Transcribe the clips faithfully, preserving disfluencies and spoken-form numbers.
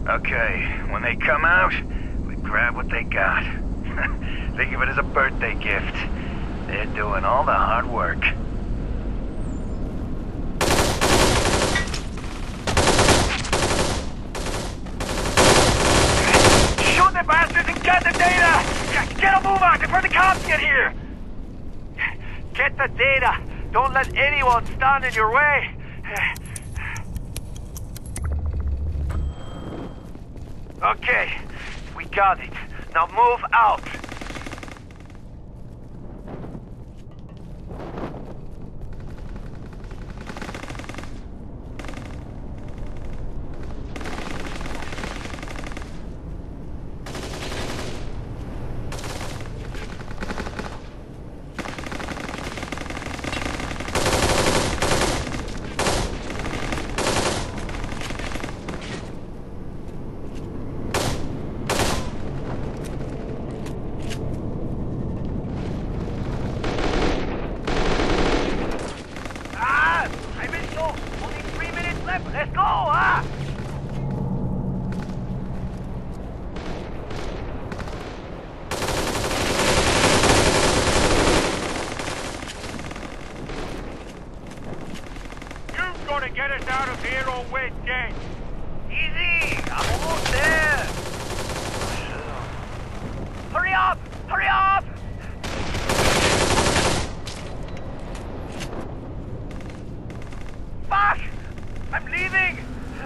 Okay, when they come out, we grab what they got. Think of it as a birthday gift. They're doing all the hard work. Shoot the bastards and get the data! Get a move on before the cops get here! Get the data! Don't let anyone stand in your way! Okay, we got it. Now move out! Let's go, ah! You've got to get us out of here or we're dead. Easy, I'm almost there. Hurry up, hurry up! Fuck! I'm leaving!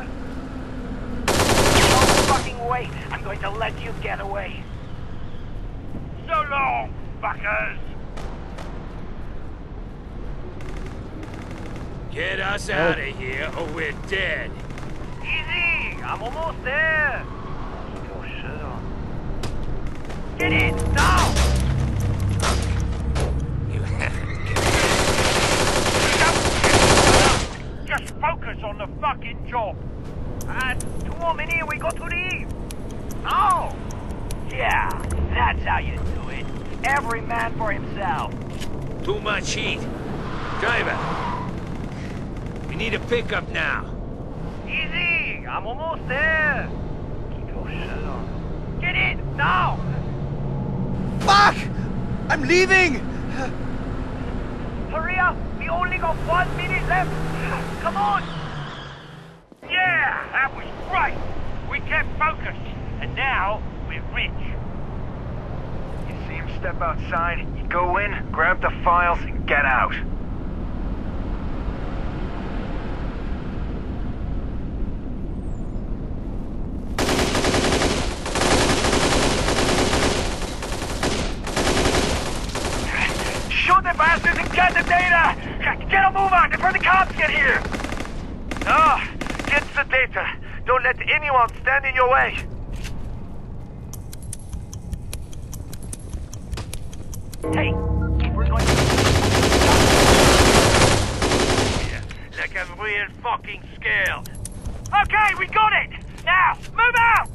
No fucking way! I'm going to let you get away. So long, fuckers! Get us out of here or we're dead. Easy! I'm almost there! Oh, shit on. Get in, now! You haven't get Just focus on the fucking job. And two more minutes and we go to leave. Oh! Yeah, that's how you do it. Every man for himself. Too much heat. Driver, we need a pickup now. Easy! I'm almost there. Keep your shit on. Get in, now! Fuck! I'm leaving! Hurry up! We only got one minute left! Come on! Yeah! That was great! We kept focused, and now we're rich. You see him step outside, you go in, grab the files, and get out. Shoot the bastards and get the data! Get a move on before the cops get here! Ah, get the data. Don't let anyone stand in your way. Hey, we're going to... Yeah, like a real fucking scale. Okay, we got it! Now, move out!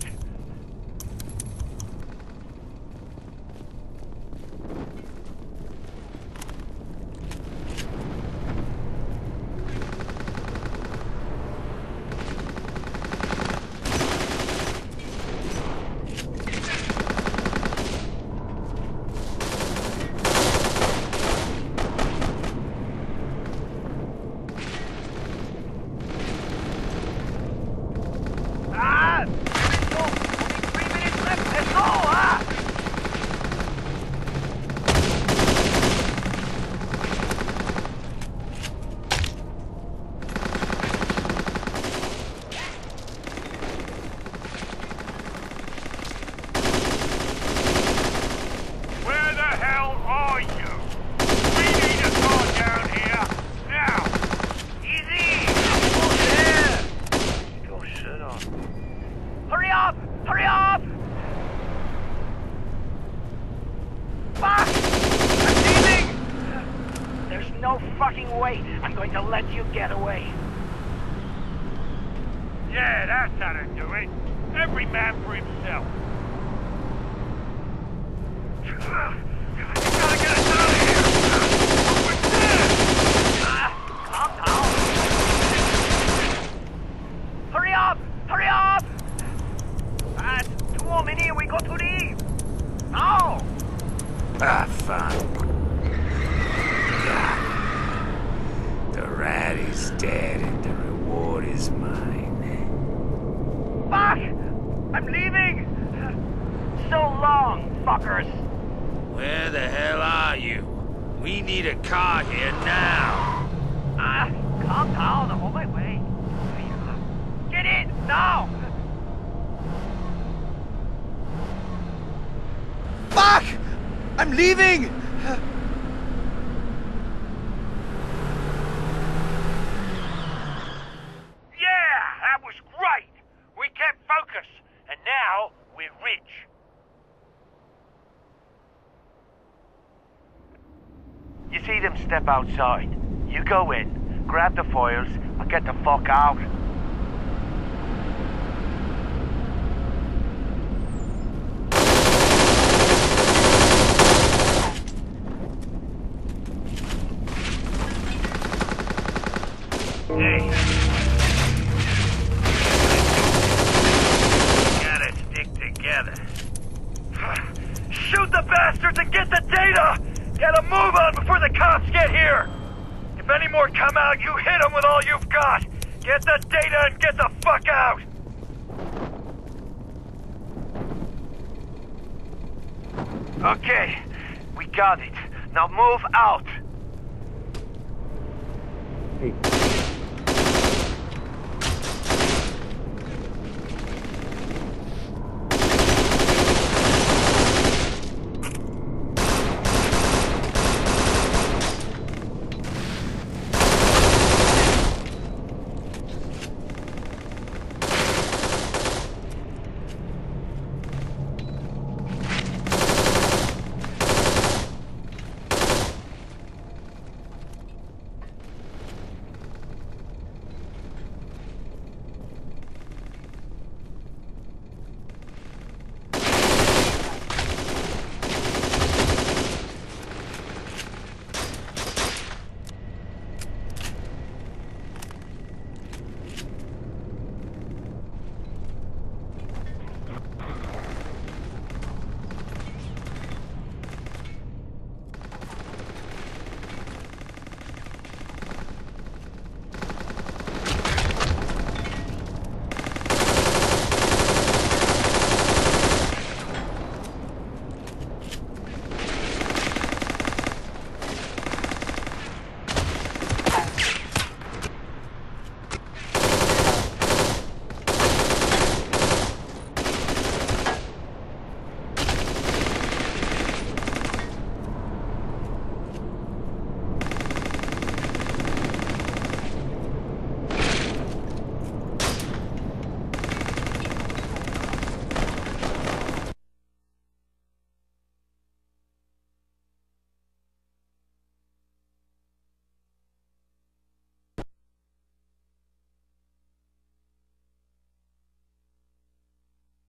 I'm going to let you get away. Yeah, that's how to do it. Every man for himself. You gotta get us out of here! We're dead! Ah, calm down. Hurry up! Hurry up! car here now. Ah, calm down. I'm on my way. Get in, now! Fuck! I'm leaving! Yeah, that was great! We kept focus, and now we're rich. You see them step outside. You go in, grab the foils, and get the fuck out. Hey. Gotta stick together. Shoot the bastards and get the data! Gotta move on before the cops get here! If any more come out, you hit them with all you've got! Get the data and get the fuck out! Okay, we got it. Now move out! Hey.